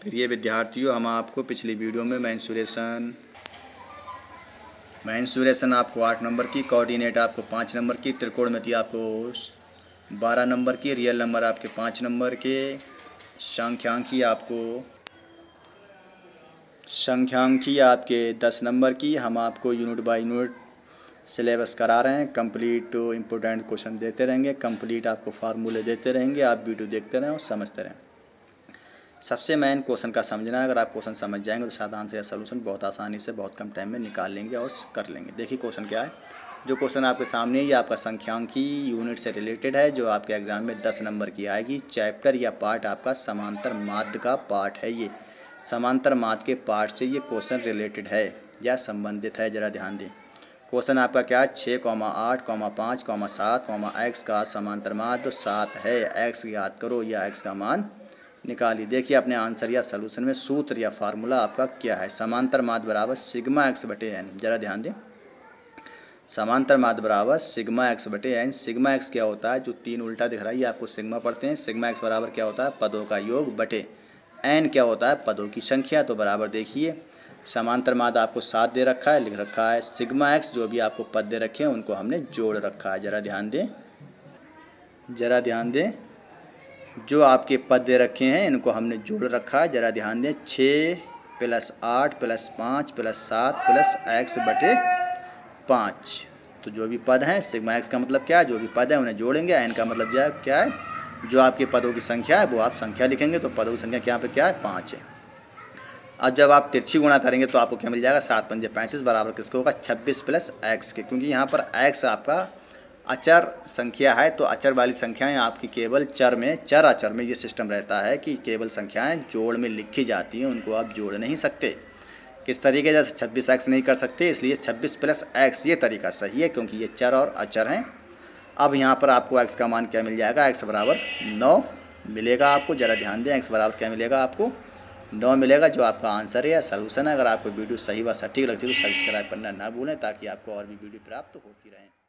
प्रिय विद्यार्थियों, हम आपको पिछली वीडियो में मेंसुरेशन आपको 8 नंबर की, कोऑर्डिनेट आपको 5 नंबर की, त्रिकोणमिति आपको 12 नंबर की, रियल नंबर आपके 5 नंबर के, संख्यांकी आपके 10 नंबर की। हम आपको यूनिट बाय यूनिट सिलेबस करा रहे हैं। कंप्लीट इंपॉर्टेंट क्वेश्चन देते रहेंगे, कंप्लीट आपको फार्मूले देते रहेंगे। आप वीडियो देखते रहें और समझते रहें। सबसे मेन क्वेश्चन का समझना है। अगर आप क्वेश्चन समझ जाएंगे तो सादा आंसर या सलूशन बहुत आसानी से बहुत कम टाइम में निकाल लेंगे और कर लेंगे। देखिए क्वेश्चन क्या है। जो क्वेश्चन आपके सामने है ये आपका संख्यांकी यूनिट से रिलेटेड है, जो आपके एग्जाम में 10 नंबर की आएगी। चैप्टर या पार्ट आपका समांतर माध्य का पार्ट है। ये समांतर माध्य के पार्ट से ये क्वेश्चन रिलेटेड है या संबंधित है। ज़रा ध्यान दें। क्वेश्चन आपका क्या है, 6, 8, 5, 7, x का समांतर माध्य 7 है। x याद करो या x का मान निकालिए। देखिए अपने आंसर या सलूशन में सूत्र या फार्मूला आपका क्या है। समांतर माध्य बराबर सिग्मा x बटे एन। जरा ध्यान दें। समांतर माध्य बराबर सिग्मा x बटे एन। सिग्मा x क्या होता है, जो 3 उल्टा दिख रहा है ये आपको सिग्मा पढ़ते हैं। सिग्मा x बराबर क्या होता है, पदों का योग बटे एन क्या होता है, पदों की संख्या। तो बराबर देखिए समांतर माध्य आपको 7 दे रखा है, लिख रखा है। सिग्मा x जो भी आपको पद दे रखे हैं उनको हमने जोड़ रखा है। जरा ध्यान दें, जो आपके पद दे रखे हैं इनको हमने जोड़ रखा है। जरा ध्यान दें। 6 + 8 + 5 + 7 + x बटे 5। तो जो भी पद हैं, सिग्मा x का मतलब क्या है, जो भी पद है उन्हें जोड़ेंगे। एन का मतलब क्या है, जो आपके पदों की संख्या है वो आप संख्या लिखेंगे। तो पदों की संख्या यहाँ पे क्या है, 5 है। अब जब आप तिरछी गुणा करेंगे तो आपको क्या मिल जाएगा, 7 × 5 = 35 बराबर किसको होगा, 26 + x के। क्योंकि यहाँ पर x आपका अचर संख्या है, तो अचर वाली संख्याएं आपकी केवल चर अचर में ये सिस्टम रहता है कि केवल संख्याएं जोड़ में लिखी जाती हैं, उनको आप जोड़ नहीं सकते। किस तरीके से 26x नहीं कर सकते, इसलिए 26 + x ये तरीका सही है, क्योंकि ये चर और अचर हैं। अब यहाँ पर आपको x का मान क्या मिल जाएगा, x बराबर 9 मिलेगा आपको। ज़रा ध्यान दें, x बराबर क्या मिलेगा आपको, 9 मिलेगा, जो आपका आंसर है या सलूशन है। अगर आपको वीडियो सही व सटीक लगती है तो सब्सक्राइब करना ना भूलें, ताकि आपको और भी वीडियो प्राप्त होती रहें।